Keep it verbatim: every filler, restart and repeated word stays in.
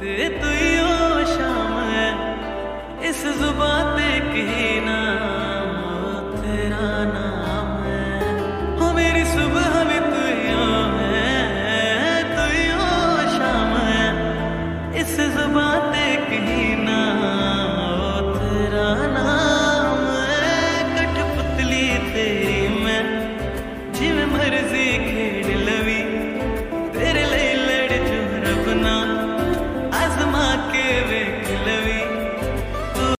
ते तू यो शाम है इस जुबान पे कहना तेरा नाम है। हो मेरी सुबह में तू यो है, तू यो शाम है इस जुबान पे कहना तेरा नाम है। कठपुतली तेरी मैं जिवें मर्जी खेड़ लवी